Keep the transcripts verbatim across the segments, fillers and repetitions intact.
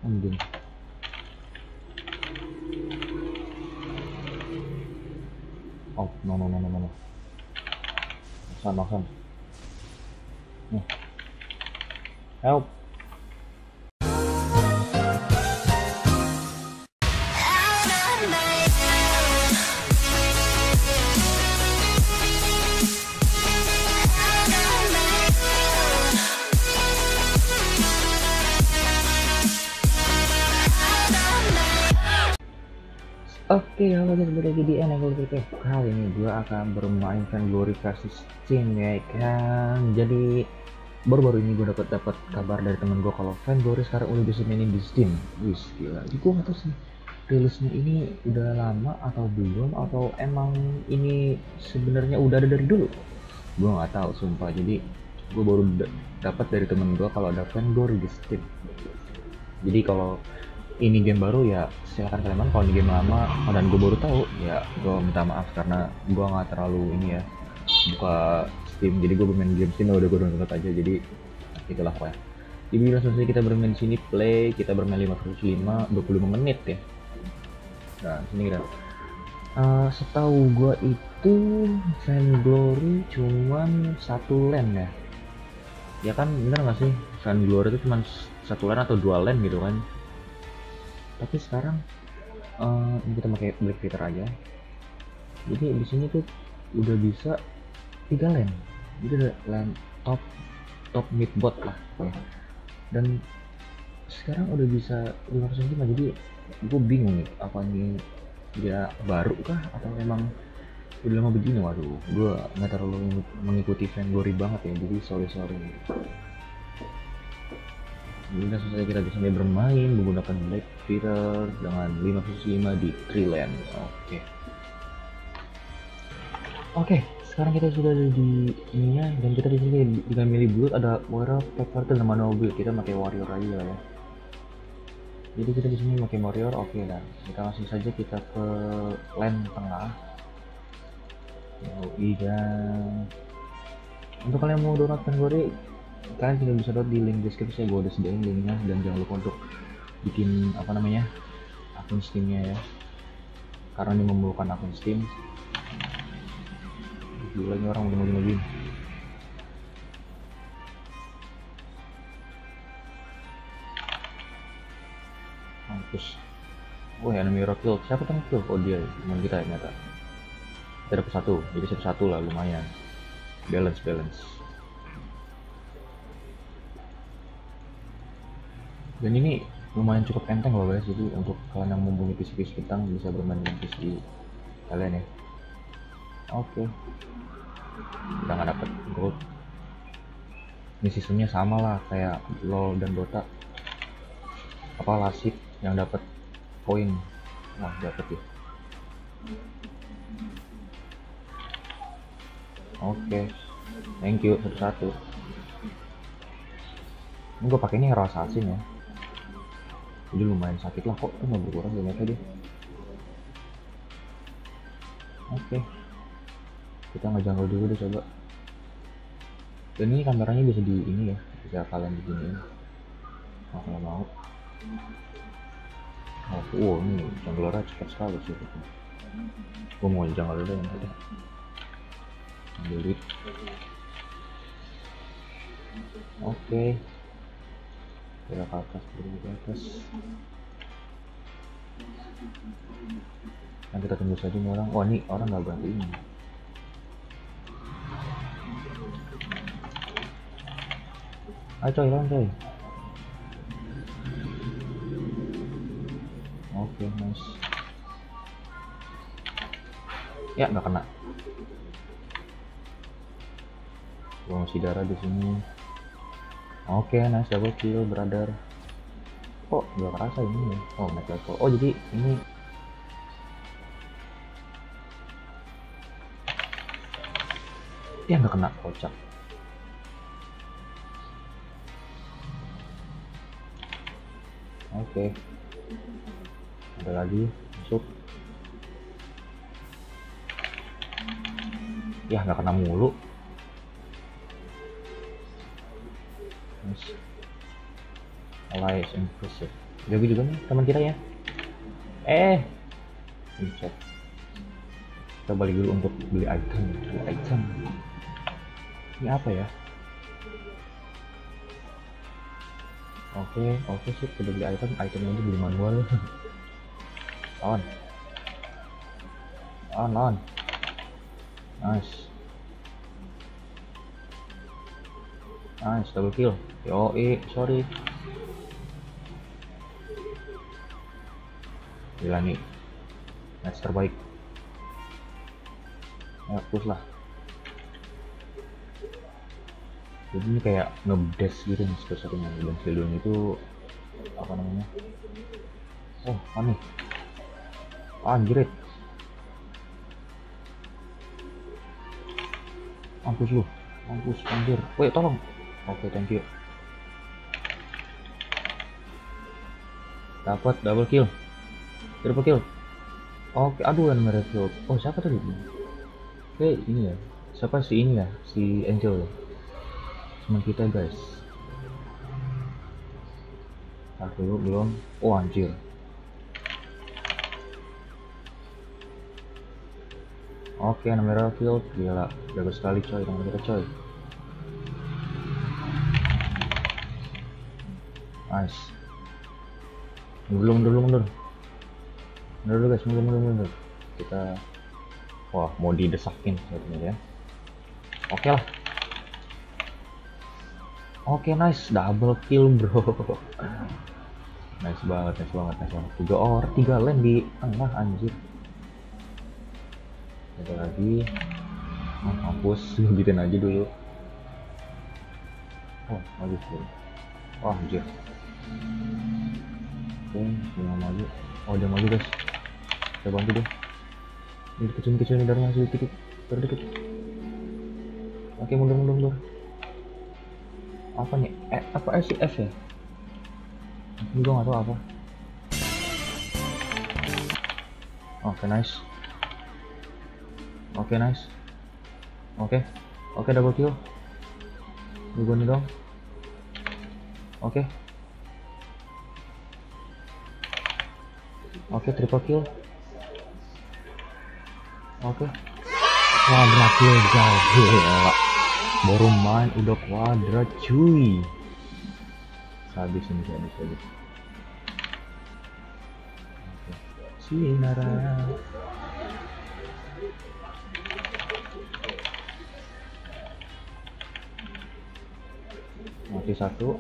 Anjing. Oh, no no no no no. Maksan, maksan. Nih. Help. Oke, halo guys, balik lagi di Enable T V. Kali ini gue akan bermain Vainglory versus Steam ya kan. Jadi baru-baru ini gue dapat dapat kabar dari temen gue kalau Vainglory sekarang udah bisa mainin di Steam. Wih, gila. Jadi gue nggak tahu sih rilisnya ini udah lama atau belum, atau emang ini sebenarnya udah ada dari dulu. Gue nggak tahu sumpah. Jadi gue baru dapat dari temen gue kalau ada Vainglory di Steam. Jadi kalau ini game baru ya silahkan kalian main, kalau ini game lama dan gue baru tahu ya gue minta maaf karena gue nggak terlalu ini ya buka Steam, jadi gue bermain game Steam udah gue download aja, jadi itulah pokoknya. Jadi langsung saja kita bermain di sini, play, kita bermain lima versus lima, dua puluh lima menit ya. Nah sini kita uh, setahu gue itu Vainglory cuman satu lane ya ya kan, bener nggak sih? Vainglory itu cuma satu lane atau dua lane gitu kan. Tapi sekarang uh, ini kita pakai Black Peter aja. Jadi di sini tuh udah bisa tiga lane. Jadi ada lane top, top mid bot lah. Ya. Dan sekarang udah bisa lima versus lima. Jadi gue bingung nih, apa ini dia baru kah atau memang udah lama begini? Waduh, gue nggak terlalu mengikuti Vainglory banget ya. Jadi sorry sorry. Jadi langsung saja kita bisa bermain menggunakan Black Peter dengan lima versus lima di Treeland. Oke. Oke, sekarang kita sudah ada di ininya, dan kita di sini dengan milih build ada Moira, Pathfinder dan Noble. Kita pakai warrior aja ya. Jadi kita di sini pakai warrior, oke lah. Kita langsung saja kita ke lane tengah. Oh iya. Untuk kalian mau download Vainglory, kalian tinggal bisa download di link deskripsi, gue udah sediain linknya. Dan jangan lupa untuk bikin apa namanya akun Steamnya ya, karena ini memerlukan akun Steam. Gila ini orang udah mau login. Mampus. Oh ya, enemy hero kill. Siapa tuh kill? Oh dia, teman kita ya ternyata. Kita dapat satu, jadi satu satu lah, lumayan. Balance balance. Dan ini lumayan cukup enteng loh guys, jadi untuk kalian yang mempunyai P C P C kentang bisa bermain dengan P C kalian ya. Oke, okay. Kita nggak dapet gold. Ini sistemnya sama lah kayak LoL dan Dota. Apa Lasik yang dapat poin? Wah dapet ya. Oke, okay. Thank you satu-satu. Ini gue pakainya hero assassin ya. Jadi lumayan sakit lah, kok tuh nggak berkurang banyaknya dia. Oke, kita ngejangkau dulu deh coba. Dan ini kameranya bisa di ini ya, bisa kalian beginiin. Nah, kalau mau. Oh, wow, ini junglernya cepat sekali sih. Gue mau jangkau dulu yang tadi. Ambil duit. Oke. Kita ke atas dulu, ke atas. Nah kita tunggu saja nih orang. Wah ini orang nggak bantu ini. Ayo coy, lawan coy. Oke, nice. Ya nggak kena. Gua masih darah di sini. Oke, okay, nice double kill, brother. Kok nggak kerasa ini ya? Oh, naik level. Oh, jadi ini ya nggak kena, kocak. Oke, okay. Ada lagi masuk. Ya nggak kena mulu. Nice. Allies impressive. Jogi juga nih teman kita ya. Eh, pencet. Kita balik dulu untuk beli item. Beli item. Ini apa ya? Oke, oke sih, kita beli item. Itemnya itu beli manual. On. On, on. Nice. Nice, double kill. Yo, eh, sorry. Gila nih. Match terbaik. Ya, push lah. Jadi ini kayak ngedes gitu nih satu-satunya. Dan Shieldon itu apa namanya? Oh, aneh. Anjrit. Mampus lu. Mampus, anjir. Wait, tolong. Oke, okay, thank you. Dapat double kill. Triple kill. Oke, okay, aduh, yang merefill. Oh, siapa tadi? Oke, okay, ini ya. Siapa sih ini ya? Si Angel ya. Teman kita, guys. Nah, dulu belum. Oh, anjir. Oke, okay, nomor field, gila, bagus sekali coy, nomor kita coy. Nice. Mundur, mundur, mundur. Mundur dulu guys, mundur, mundur, mundur. Kita, wah, mau didesakin sebenarnya ya. Oke okay lah. Oke, okay, nice, double kill bro. Nice banget, nice banget, nice banget. Tiga orang, tiga lane di tengah anjir. Ada lagi. Oh, hapus, bikin aja dulu. Oh, bagus dulu. Wah, anjir. Oke, dia maju. Oh, dia maju guys. Saya bantu deh. Ini kecil-kecil nih, dari masih dikit, dari dikit. Oke, mundur, mundur, mundur. Apa nih? Eh, apa S F ya? Ini gua nggak tahu apa. Oke, okay, nice. Oke, okay, nice. Oke, okay. Oke, okay, double kill. Gue nih dong. Oke. Okay. Oke, okay, triple kill. Oke. Okay. Quadra kill, gila. Baru main udah quadra cuy. Habis ini, habis, habis. Oke. Okay. Sinara. Mati satu.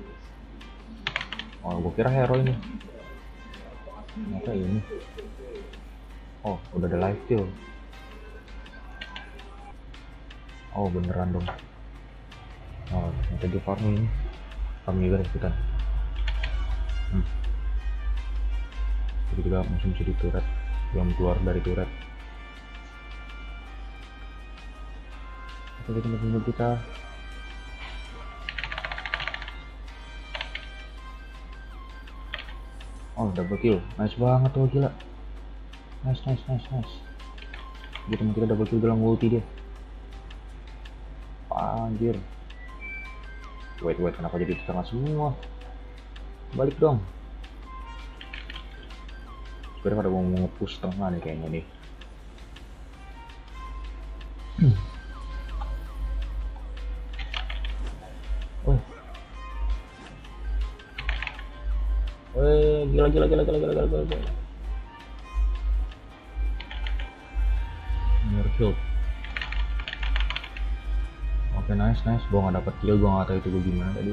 Oh, gue kira hero ini. Ternyata ini. Oh, udah ada live kill. Oh, beneran dong. Oh, ternyata di farming. Farming juga ikutan. Hmm. Jadi kita langsung jadi turret. Belum keluar dari turret. Oke, kita tunggu kita. Oh, double kill, nice banget tuh, gila. Nice, nice, nice, nice. Dia teman kita double kill dalam ulti dia. Anjir. Wait, wait, kenapa jadi setengah semua? Balik dong. Sebenernya pada mau nge-push tengah nih kayaknya nih. Wih. Wih, gila, gila, gila, gila, gila, gila, gila, gila. Near kill. Oke, okay, nice, nice. Gua nggak dapet kill, gua nggak tahu itu gue gimana tadi.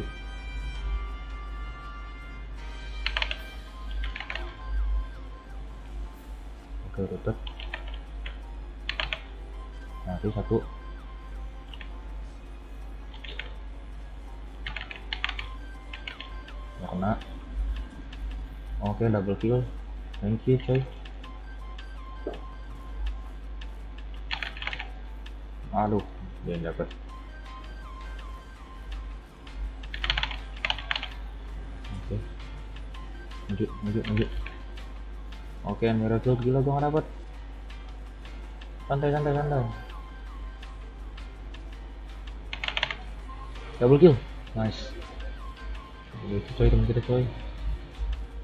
Oke, okay, tutup. Nah, itu satu. Nggak kena. Oke, okay, double kill. Thank you, coy. Aduh, dia dapet. Oke. Okay. Maju, maju, maju. Oke, okay, miracle gila gua nggak dapet. Santai, santai, santai. Double kill. Nice. Itu coy, teman kita coy.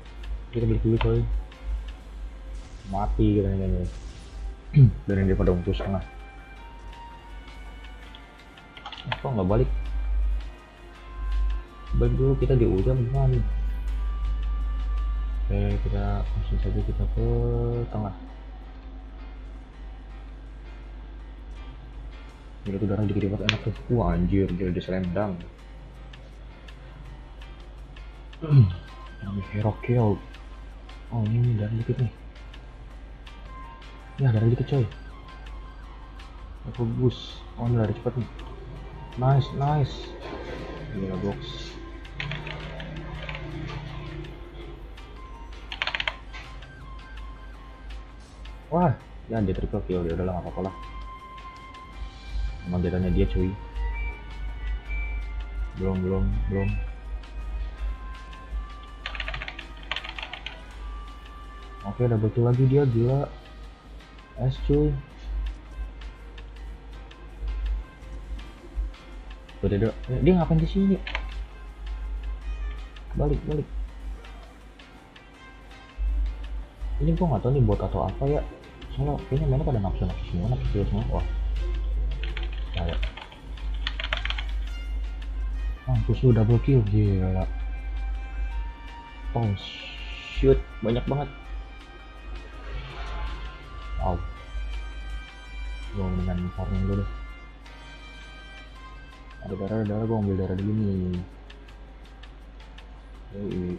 Kita balik dulu coy. Mati kita nih. Dan dia pada untuk setengah. Eh, kok nggak balik? Balik dulu, kita di ujung gimana nih? Oke, kita langsung saja kita ke tengah. Gila tuh darah dikit banget enak tuh. Wah anjir, gila dia selendang. Ini hero kill. Oh ini darah dikit nih. Ya darah dikit coy. Bagus. Oh ini lari cepat nih. Nice, nice. Gila box. Wah, ya dia triple kill, dia udah lah, gak apa-apa lah. Emang jatahnya dia cuy. Belum, belum, belum. Oke, double kill lagi dia, gila. Es cuy. Beda, dia ngapain di sini? Balik, balik. Ini gua nggak tahu nih bot atau apa ya. Soalnya kayaknya mainnya pada nafsu nafsu semua, nafsu semua. Wah, kayak mampus lu double kill, gila. Oh shoot, banyak banget. Wow, gua mendingan farming dulu deh. Ada darah, ada darah, gua ambil darah dulu nih. Yoi.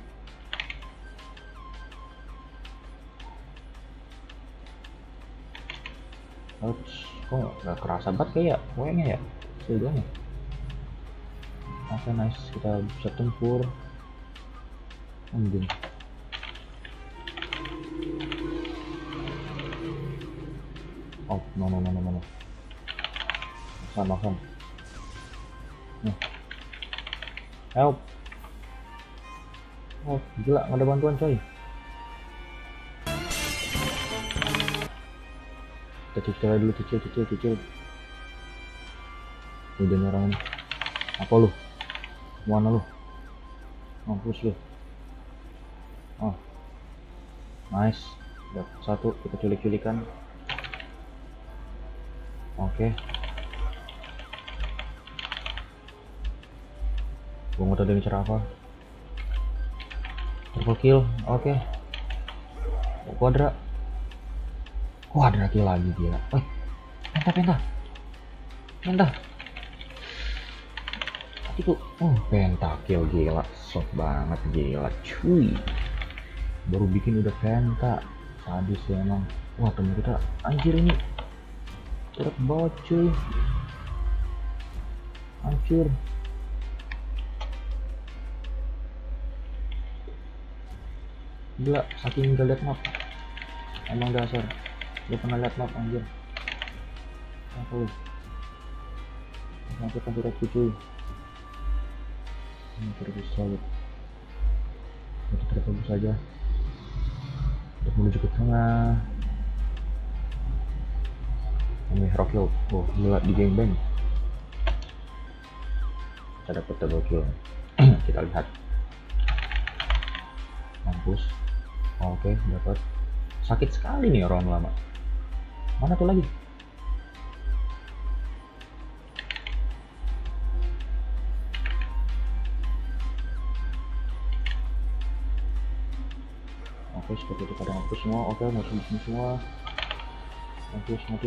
Ouch, kok nggak kerasa banget kayak kayaknya ya, sebenarnya. Oke, okay, nice, kita bisa tempur. Anjing. Oh, no no no no no. Sama kan. Nih. Help. Oh, gila, nggak ada bantuan coy. Kita cicil dulu, cicil, cicil, cicil. Udah nyerang. Apa lu? Mana lu? Mampus lu. Oh, nice. Udah satu, kita culik-culikan. Oke. Okay. Gua mau tadi cara apa? Triple kill, oke. Okay. Quadra. Quadra kill lagi gila. Woi, penta, penta, penta. Itu, oh penta kill gila, soft banget gila, cuy. Baru bikin udah penta, sadis ya emang. Wah temen kita, anjir ini, terus bawah cuy, hancur. Gila, saking gak liat map, emang dasar. Dia pernah liat map anjir. Apa lu? Lakukan turretku cuy. Ini terus solid. Kita terfokus saja untuk menuju ke tengah. Ini hero kill. Oh gila, di gangbang. Kita dapat double kill. Kita lihat. Mampus. Oke, dapat. Sakit sekali nih orang lama. Mana tuh lagi? Oke, seperti itu pada ngampus semua. Oke, musuh di sini semua. Ngampus, mati.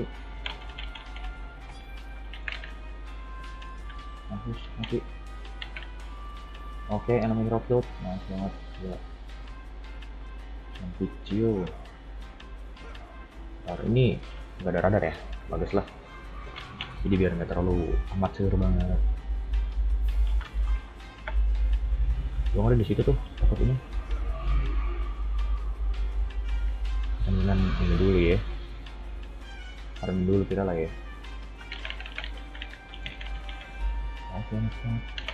Ngampus, mati. Oke, enemy drop load. Nice banget. Gila. Cantik cio. Hari ini nggak ada radar ya, bagus lah. Jadi biar nggak terlalu amatir banget. Gua ada di situ tuh, takut ini. Mendingan ini dulu ya. Farm dulu kita lah ya. Oke, oke.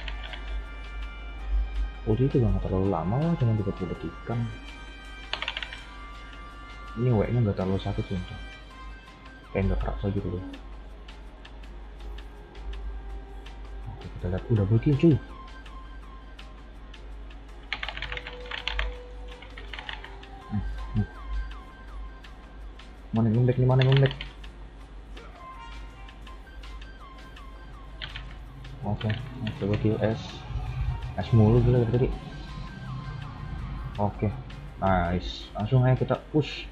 Oh itu nggak terlalu lama lah, cuma tiga puluh detikan. Ini W nya nggak terlalu sakit sih, kayak nggak kerasa gitu loh. Oke, kita lihat udah berkill cuy. Mana yang lembek nih, mana yang lembek? Oke, coba kill S. S mulu gila dari tadi. Oke, nice. Langsung aja kita push.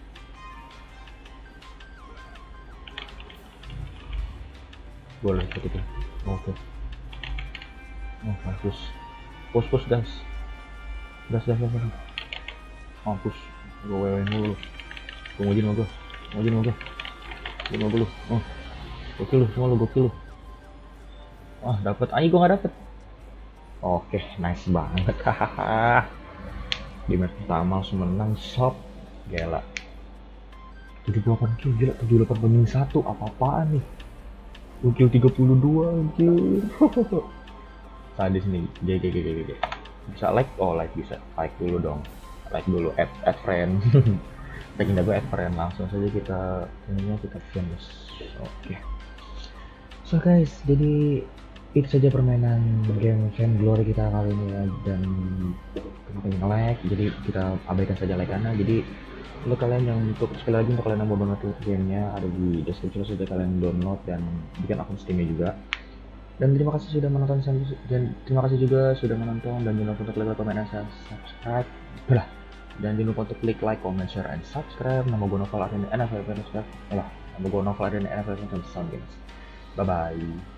Boleh gitu. Oke. Oh, bagus. Push push guys. Gas gas gas. gas. Oh, push. Gue wewe mulu. Gue ngujin sama gue. Ngujin sama gue. Ngujin sama gue lu. Oh. Gokil lu, semua lu gokil lu. Wah, dapat. Ayo gue nggak dapet. Oke, nice banget. Hahaha. Di match pertama langsung menang shop. Gila. tujuh puluh delapan kill, gila. tujuh puluh delapan banding satu. Apa-apaan nih? Gokil tiga puluh dua anjir. Sadis nih. G G G G G. Bisa like? Oh, like bisa. Like dulu dong. Like dulu, add, add friend. Pengen gue add friend, langsung saja kita ininya kita finish. Oke. Okay. So guys, jadi itu saja permainan game Vainglory kita kali ini ya, dan kita pengen like, jadi kita abaikan saja like karena jadi untuk kalian yang untuk sekali lagi untuk kalian yang mau download gamenya ada di deskripsi, sudah kalian download dan bikin akun Steamnya juga. Dan terima kasih sudah menonton, dan terima kasih juga sudah menonton, dan jangan lupa untuk like, comment, dan subscribe. Belah. Dan jangan lupa untuk klik like, comment, share, and subscribe. Nama gue Novel Arden N F L Fans. Nama gue Novel Arden N F L Fans. Bye bye.